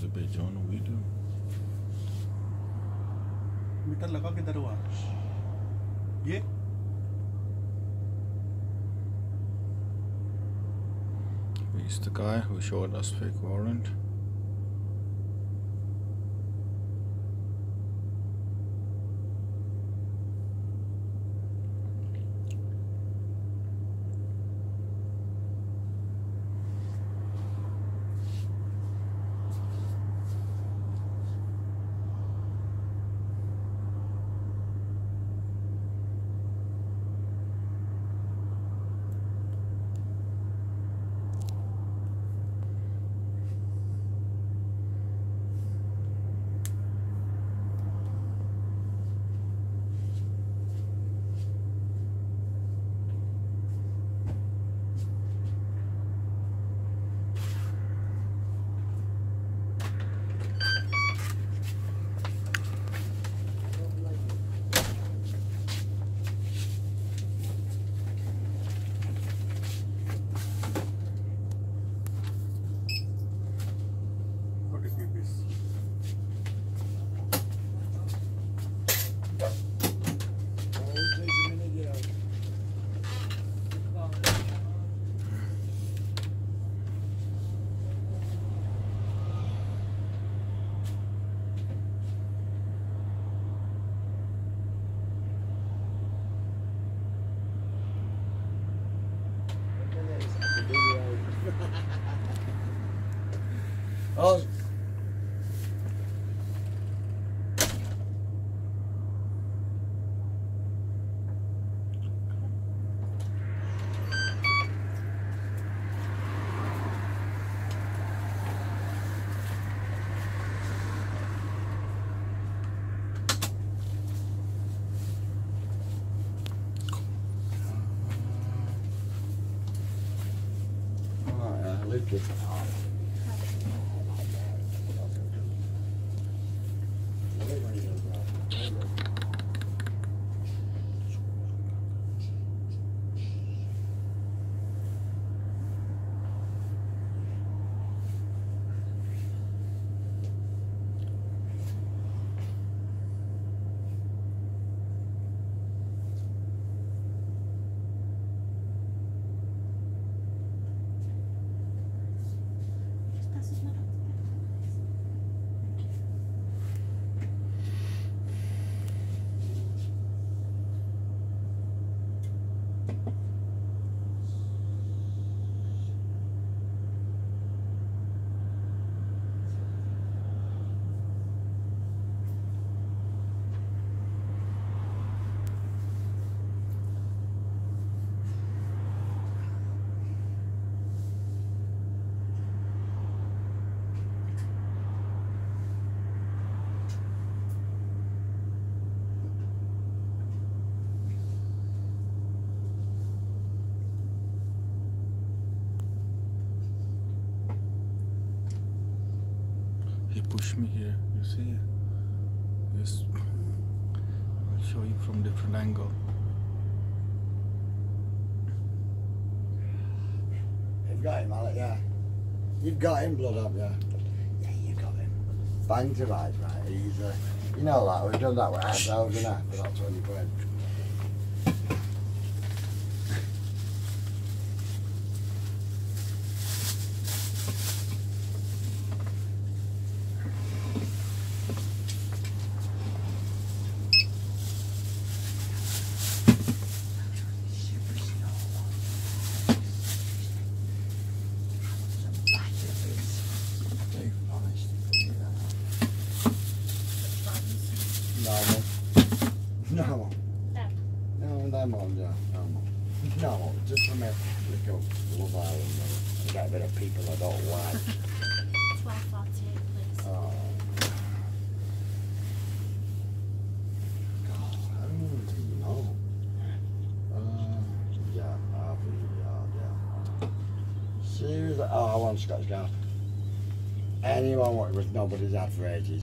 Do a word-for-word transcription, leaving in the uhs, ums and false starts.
तो भेजो ना वीडियो मीटर लगा किधर हुआ ये He's the guy who showed us fake warrant. Oh. Luke is hard. He pushed me here, you see? Yes. I'll show you from different angle. You've got him, Alec, yeah. You've got him, blood up, yeah. Yeah, you got him. Bang to rise, right, easy. You know that, we've done that with ourselves, you know, for that twenty quid. No. No. No, them on, yeah. No. No, just from a little Love Island and get a bit of people I don't like. twelve forty-eight, please. Oh. God, I don't even know. Uh, yeah, half a yard, yeah. Seriously? Oh, I want Scottish Garden. Anyone with nobody's had for ages.